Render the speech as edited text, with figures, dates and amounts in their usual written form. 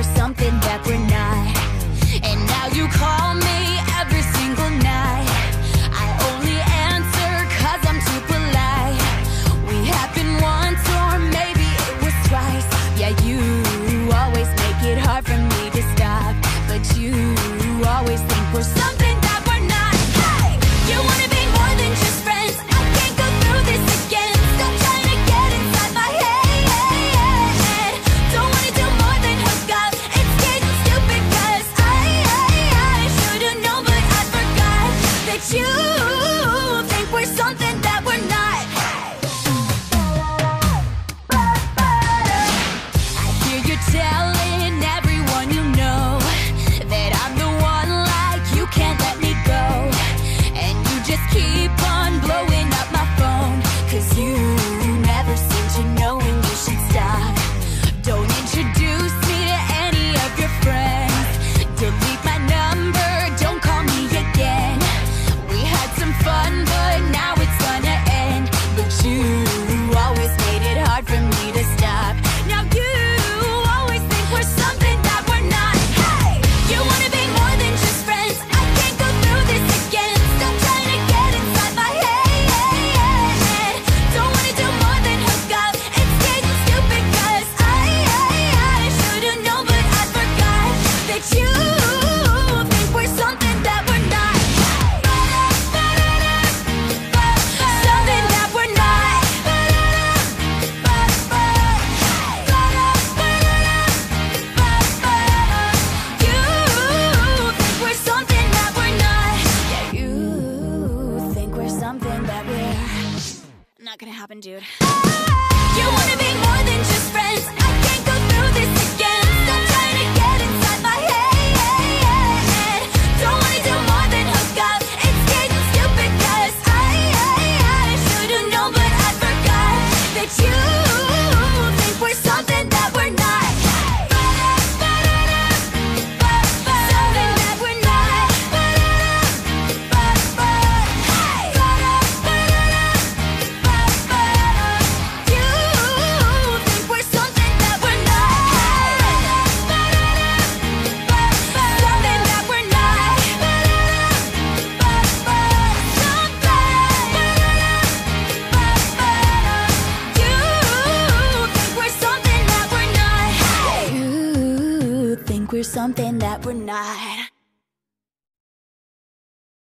we're something that we're not. And now you call me every single night. I only answer 'cause I'm too polite. We happened once or maybe it was twice. Yeah, you always make it hard for me to stop, but you always think we're something that we're not. Hey, you wanna be more than just friends. I can't go through this again. Stop trying to get inside my head. Don't wanna do more than hook up. It's getting stupid 'cause I should've known, but I forgot that you think we're something that we're not. I hear you telling everyone you know that I'm the one, like you can't let me go. And you just keep on blowing up my phone 'cause you never seem to know when you should stop. Don't introduce me to any of your friends. Delete my number, don't call me again. We had some fun, but now it's gonna end. But you always made it hard for me to stop. Now you always think we're something that we're not. Hey, you wanna be more than just friends. I can't go through this again. Stop trying to get inside my head. Don't wanna do more than hook up. It's getting stupid 'cause I should've known, but I forgot that you think we're something that we're not. Something that we're not. You think we're something that we're not. Yeah, you think we're something that we're not gonna happen, dude. You wanna be more than just friends. I can't go through this again. Stop trying to get inside my head. Don't wanna do more than hook up. It's getting stupid 'cause I should've known, but I forgot that you think we're something that we're not. Something that we're not. You think we're something that we're not. Something that we're not. You think we're something that we're not. You think we're something that we're not.